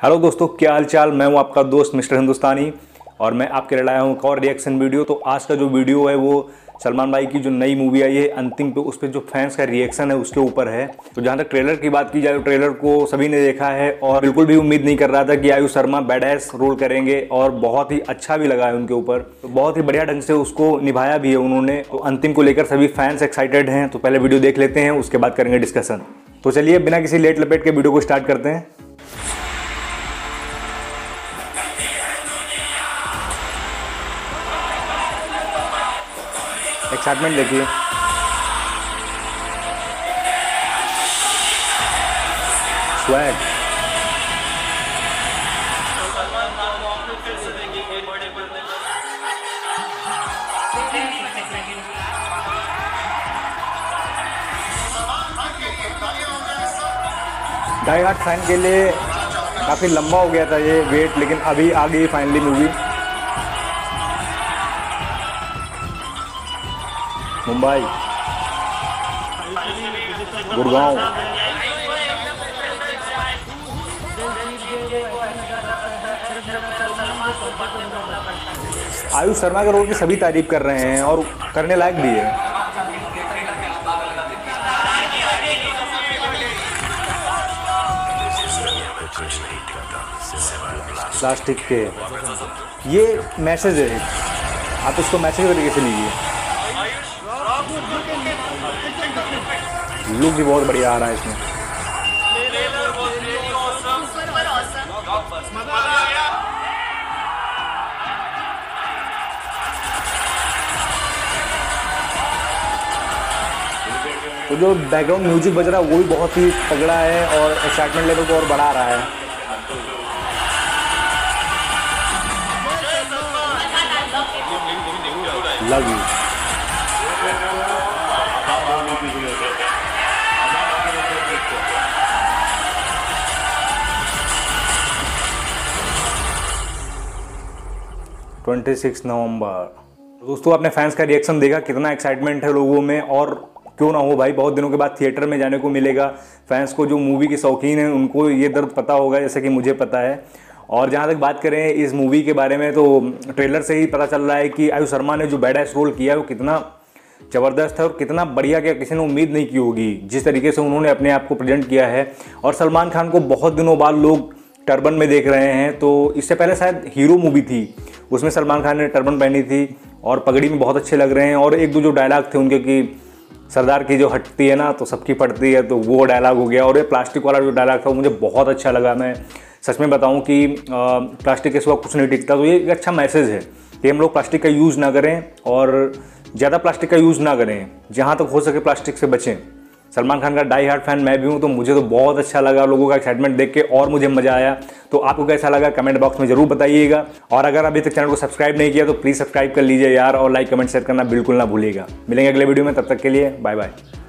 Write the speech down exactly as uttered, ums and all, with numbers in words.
Hello दोस्तों, क्या हाल चाल। मैं हूं आपका दोस्त मिस्टर हिंदुस्तानी और मैं आपके लिए लाया हूं एक और रिएक्शन वीडियो। तो आज का जो वीडियो है वो सलमान भाई की जो नई मूवी आई है अंतिम पे, उस पर जो फैंस का रिएक्शन है उसके ऊपर है। तो जहां तक ट्रेलर की बात की जाए तो ट्रेलर को सभी ने देखा है और बिल्कुल भी उम्मीद नहीं कर रहा था कि आयुष शर्मा बैडएस रोल करेंगे और बहुत ही अच्छा भी लगा है उनके ऊपर। तो बहुत ही बढ़िया ढंग से उसको निभाया भी है उन्होंने। तो अंतिम को लेकर सभी फैंस एक्साइटेड हैं। तो पहले वीडियो देख लेते हैं, उसके बाद करेंगे डिस्कशन। तो चलिए बिना किसी लेट लपेट के वीडियो को स्टार्ट करते हैं। एक्साइटमेंट देखिए। स्वैग डाई हार्ट फैन के लिए काफी लंबा हो गया था ये वेट, लेकिन अभी आ गई फाइनली मूवी। मुंबई, गुड़गांव। आयुष शर्मा के रोल की सभी तारीफ कर रहे हैं और करने लायक भी है। प्लास्टिक के ये मैसेज है, आप इसको मैसेज तरीके से लीजिए। लुक भी बहुत बढ़िया आ रहा है इसमें। तो जो बैकग्राउंड म्यूजिक बज रहा है वो भी बहुत ही तगड़ा है और एक्साइटमेंट लेवल को और बढ़ा रहा है। Love you. छब्बीस नवंबर। दोस्तों आपने फैंस का रिएक्शन देखा, कितना एक्साइटमेंट है लोगों में। और क्यों ना हो भाई, बहुत दिनों के बाद थिएटर में जाने को मिलेगा। फैंस को, जो मूवी के शौकीन हैं उनको ये दर्द पता होगा जैसे कि मुझे पता है। और जहाँ तक बात करें इस मूवी के बारे में तो ट्रेलर से ही पता चल रहा है कि आयुष शर्मा ने जो बैडएस रोल किया है वो कितना ज़बरदस्त है और कितना बढ़िया, क्या किसी ने उम्मीद नहीं की होगी जिस तरीके से उन्होंने अपने आप को प्रेजेंट किया है। और सलमान खान को बहुत दिनों बाद लोग टर्बन में देख रहे हैं। तो इससे पहले शायद हीरो मूवी थी, उसमें सलमान खान ने टर्बन पहनी थी और पगड़ी में बहुत अच्छे लग रहे हैं। और एक दो जो डायलॉग थे उनके कि सरदार की जो हटती है ना तो सबकी पड़ती है, तो वो डायलॉग हो गया। और ये प्लास्टिक वाला जो डायलॉग था वो मुझे बहुत अच्छा लगा। मैं सच में बताऊं कि प्लास्टिक के सिवा कुछ नहीं टिकता। तो ये एक अच्छा मैसेज है कि हम लोग प्लास्टिक का यूज़ ना करें और ज़्यादा प्लास्टिक का यूज़ ना करें, जहाँ तक हो सके प्लास्टिक से बचें। सलमान खान का डाई हार्ट फैन मैं भी हूँ, तो मुझे तो बहुत अच्छा लगा लोगों का एक्साइटमेंट देख के और मुझे मज़ा आया। तो आपको कैसा लगा कमेंट बॉक्स में ज़रूर बताइएगा। और अगर अभी तक चैनल को सब्सक्राइब नहीं किया तो प्लीज़ सब्सक्राइब कर लीजिए यार, और लाइक कमेंट शेयर करना बिल्कुल ना भूलिएगा। मिलेंगे अगले वीडियो में, तब तक के लिए बाय बाय।